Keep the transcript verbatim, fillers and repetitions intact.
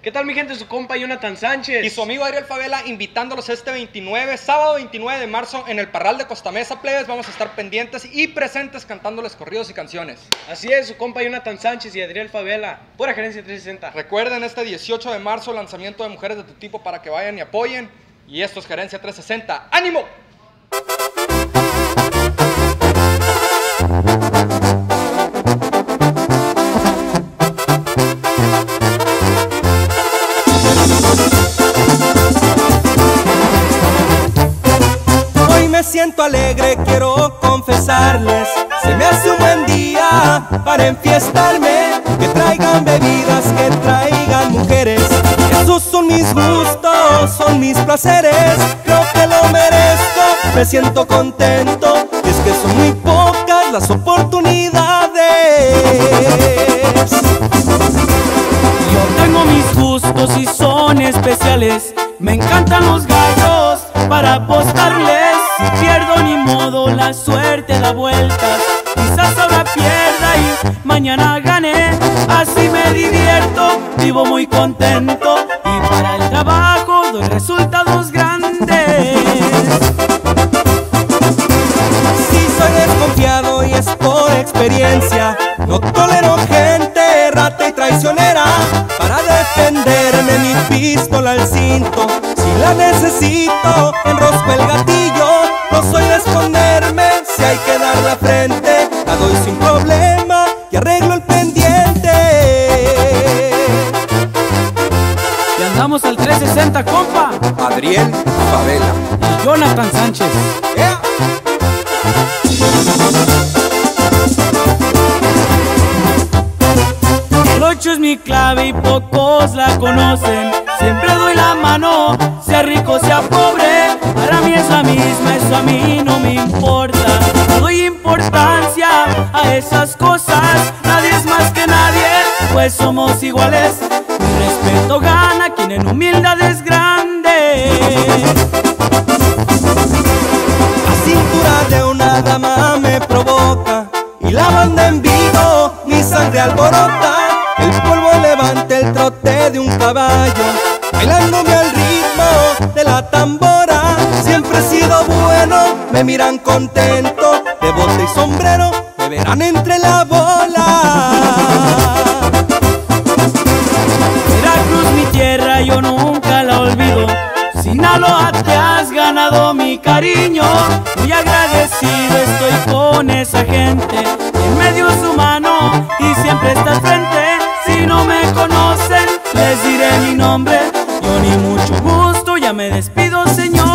¿Qué tal mi gente? Su compa Jonathan Sánchez y su amigo Adriel Favela invitándolos este veintinueve, sábado veintinueve de marzo en el Parral de Costa Mesa, plebes. Vamos a estar pendientes y presentes cantándoles corridos y canciones. Así es, su compa Jonathan Sánchez y Adriel Favela, pura Gerencia trescientos sesenta. Recuerden este dieciocho de marzo, lanzamiento de Mujeres de tu Tipo para que vayan y apoyen. Y esto es Gerencia trescientos sesenta. ¡Ánimo! Me siento alegre, quiero confesarles, se me hace un buen día para enfiestarme. Que traigan bebidas, que traigan mujeres, esos son mis gustos, son mis placeres. Creo que lo merezco, me siento contento, y es que son muy pocas las oportunidades. Yo tengo mis gustos y son especiales, me encantan los gallos para apostarles. Si pierdo ni modo, la suerte da vueltas, quizás ahora pierda y mañana gane. Así me divierto, vivo muy contento y para el trabajo doy resultados grandes. Si soy desconfiado y es por experiencia, no tolero gente rata y traicionera. Para defenderme mi pistola al cinto, si la necesito enrosco el gatillo. No soy de esconderme, si hay que dar la frente, la doy sin problema y arreglo el pendiente. Y andamos al trescientos sesenta, compa. Adriel Favela y Jonathan Sánchez. Yeah. El ocho es mi clave y pocos la conocen. Siempre doy la mano, sea rico, sea pobre. Para mí es la misma, eso a mí no me importa. No doy importancia a esas cosas. Nadie es más que nadie, pues somos iguales. Mi respeto gana quien en humildad es grande. La cintura de una dama me provoca y la banda en vivo mi sangre alborota. El polvo levanta el trote de un caballo, bailándome al ritmo de la tambora. Siempre he sido bueno, me miran contento, de bota y sombrero me verán entre la bola. Veracruz, mi tierra, yo nunca la olvido. Sinaloa, te has ganado mi cariño. Muy agradecido estoy con esa gente. En medio es humano y siempre está al frente. Si no me conocen, les diré mi nombre. Yo ni mucho gusto, ya me despido, señor.